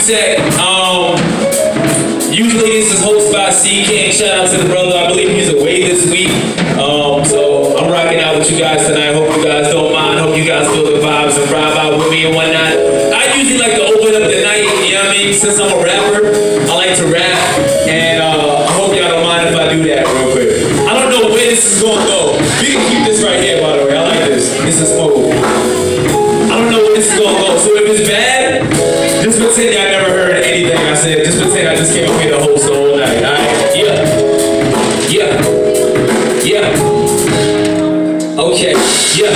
set. Usually this is hosted by C-King. Shout out to the brother. I believe he's away this week. So I'm rocking out with you guys tonight. Hope you guys don't mind. Hope you guys feel the vibes and vibe out with me and whatnot. I usually like to open up the night, you know what I mean? Since I'm a rapper, I like to rap. And I hope y'all don't mind if I do that real quick. I don't know where this is going to go. We can keep this right here, by the way. I like this. This is smooth. I don't know where this is going to go. So if it's bad, just pretend y'all never heard anything I said. Just pretend I just came up here to host the whole night. All right? Yeah. Yeah. Yeah. Okay. Yeah.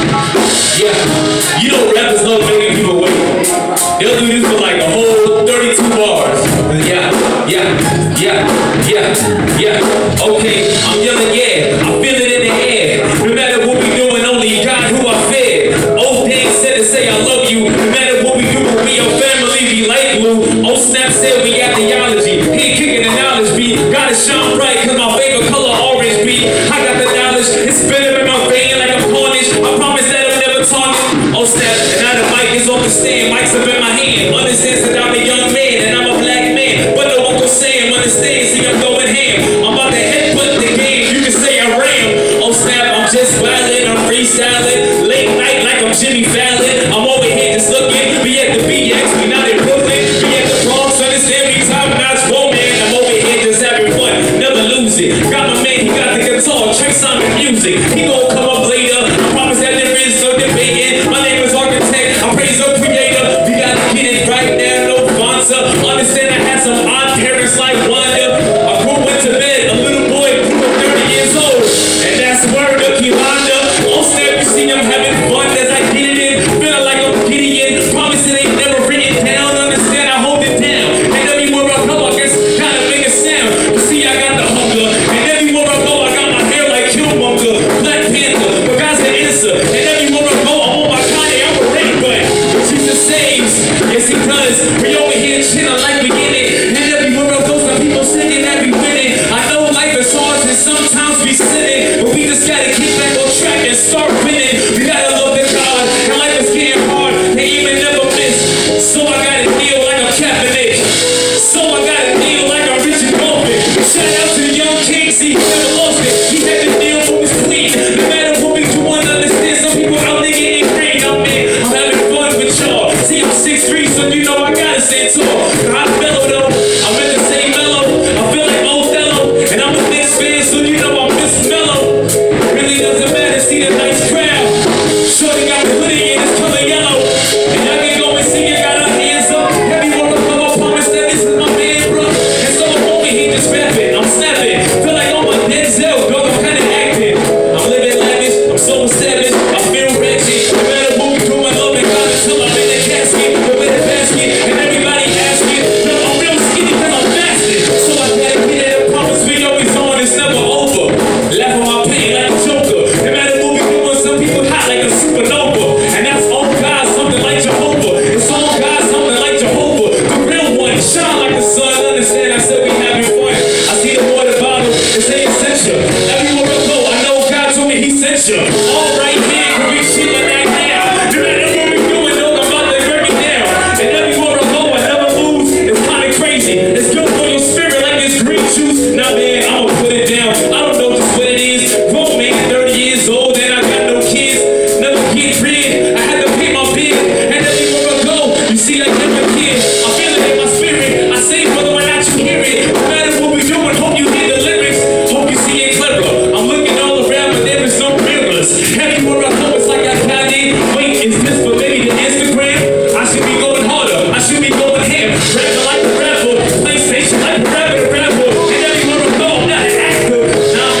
Yeah. You know rappers love making people wait. They'll do this for like a whole 32 bars. Yeah. Yeah. Yeah. Yeah. Yeah. Okay. I'm yelling yeah. I feel it in the air. No matter what we doing, only God who I fed. Old Dang said to say I love you. No matter what we do, we your family be like glue. Old Snap said we got the ology. He ain't kicking the knowledge beat. Gotta shine bright cause my favorite color orange beat. I got the knowledge. It's spinning in my vein like I'm cornish. I promise that I'm never tarnished. Old Snap, and now the mic is on the stand. Mic's up in my hand. Understands that I'm a young man and I'm a black man. But no Uncle Sam understands. See, I'm going ham. I'm about to headbutt the game. You can say I ram. Old Snap, I'm just wildin'. I'm freestyling. Late night like I'm Jimmy Fallon. I'm over here just looking. We at the BX. We not in Brooklyn. We at the Bronx. Understand me top notch roll, man. I'm over here just having fun. Never lose it. Got my man. He got the guitar. Tricks on the music. He gon' come up later. I promise that there is no debating. My name is Architect. I praise the creator. We gotta get it right now. No sponsor. Understand I had some odd parents like Wanda. I went to bed. A little boy grew up 30 years old. And that's word of Kiwanda. On Snap, you see I'm having fun as I get it in. Feeling like I'm Gideon. Promise it ain't never written down. Understand I hold it down. And everywhere I go, I guess kinda make a sound. You see I got the hunger. And everywhere I go, I got my hair like Killmonger. Black Panther, but God's the answer. And everywhere I go, I'm on my Kanye. I'm a red butt. Jesus saves. Yes, he does. We over here chilling like we in it. And everywhere I go, some people singing that we winning. I know life is hard and sometimes we sinning. But we just gotta get back on track and start winning. We gotta love the God. And life is getting hard. They even never miss. So I gotta deal like I'm Kaepernick. So I gotta deal like I'm Richard Golden. Shout out to the young king. See, he never lost it. He had to deal for his queen. No matter what we do, understand some people out there getting green. I'm having fun with y'all. See, I'm 6'3", so you know I gotta stand tall. I'm mellow though. I'm in the same mellow. I feel like Othello. And I'm a Knicks fan, so you know I'm Miss Mellow. Really doesn't matter, see the nice crowd. Shorty got the hoodie in his color yellow. And y'all can go and see you got our hands up. Everyone will come up, promise that this is my man, bro. And so I'm over here just rapping. I'm snapping. Feel like I'm a Denzel, dog. I'm kinda acting. I'm living lavish. I'm so savage. I feel ratchet. No matter what we do, I love it. God until I'm in the casket. Go in the basket. And everybody asking. No, I'm real skinny cause I'm fasting. So I gotta get it. I promise we always on. It's never over. Laugh on my pain like a joker. No matter what we doing, some people hot like a supernova. And that's on God, something like Jehovah. It's on God, something like Jehovah. The real one, shine like the sun. Understand I said we having fun. I see the water bottle, it's an essential. Everywhere I go, I know God told me he sent you. All right here, can we chillin' right now? No matter what we doing, know I'm about to break it down. And everywhere I go, I never lose. It's kinda crazy. It's good for your spirit like this green juice. Now man, I'ma put it down. I don't know just what it is. Grown man, 30 years old, and I got no kids. Never get rid. I had to pay my bill. And everywhere I go, you see I never kid. I feel it in my spirit. I say brother, why not you hear it? No matter what we doing, hope you hear the lyrics. Hope you see it clever. I'm looking all around, but there is no mirrors. Everywhere I go, it's like I got it. Wait, is this for maybe the Instagram? I should be going harder. I should be going ham. Rapper like a rapper. PlayStation like a rapper. And everywhere I go, I'm not an actor. Nah,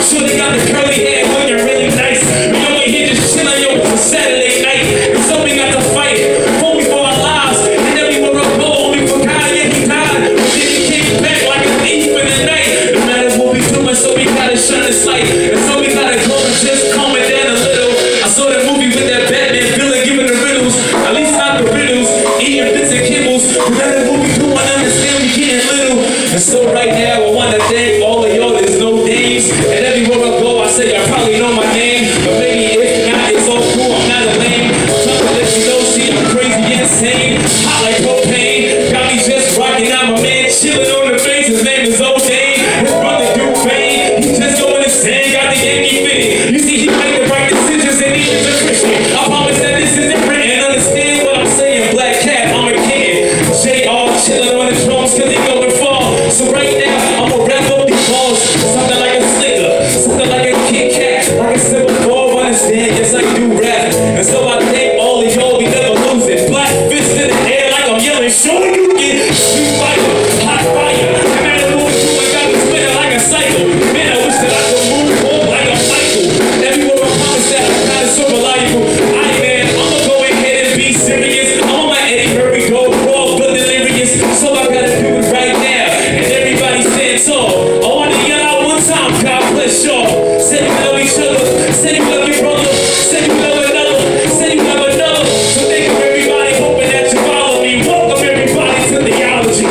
I'm sure they got the curly hair looking really nice. We over here just chilling, yo, it's a Saturday night. And so we got to fight, homie, for our lives. And everywhere I go, homie, for God, yeah, he died. But then he came back like a thief in the night. No matter what we doing, so we gotta shine this light. And so we gotta go and just calm it down a little. I saw that movie with that Batman villain giving the riddles. At least not the riddles, eating bits and kibbles. No matter what we doing, understand we getting little. And so right now, I wanna thank all of y'all. There's no names. And everywhere I go, I say I probably know my name. But maybe if not, it's all cool. I'm not a lame. I'm trying to let you know, see, I'm crazy and insane. Hot like propane. Got me just rocking out. My man chilling on the face. His name is O'Dane. His brother Dufane. He just going insane. Got the Yankee fitting. You see, he made the right decisions and he is a Christian. I promise that this isn't written. Understand what I'm saying. Black Cat, I'm a kid. J.R. chilling on the drums cause he going far. So right now, I'ma wrap up these balls. Something like a slicker. Something like a Kit Kat. Like a simple ball. Understand? Yes, I do rap. And so I thank all of y'all. We never lose it. Black fist in the air like I'm yelling. Show you get street fighter. Hot fire. No matter what we do, I got me spinning like a cycle. Man, I wish that I could move on like a cycle. Everywhere I promise that I'm kind of so reliable. Aight, man, I'ma go ahead and be serious. I'ma let Eddie Murray go raw, but delirious. So I gotta do it right now. And everybody stand tall. I wanna yell out one time. God bless y'all. Say you love each other. Say you love your brother. Say you love another. Say you love another. So thank you everybody. Hoping that you follow me. Welcome everybody to the ology.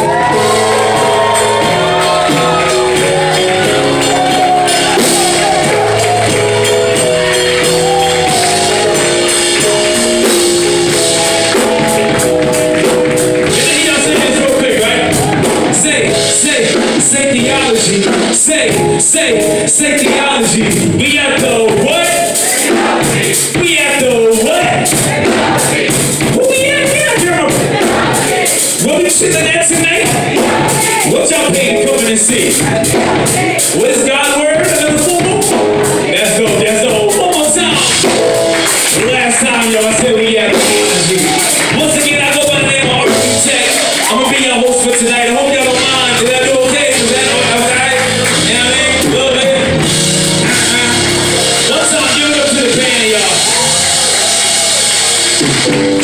Say theology. Say theology. We at the what? We at the what? Who we at here, girl? What we chillin' at tonight? What y'all paying to come in and see? What is God's word? Let's go. One more time. Last time, y'all, I said we at the theology. Once again, I go by the name of Architect. I'm gonna be your host for tonight. I hope y'all don't mind. Did I do okay? Is that alright? You know what I mean? A little bit. One time, give it up to the band, y'all.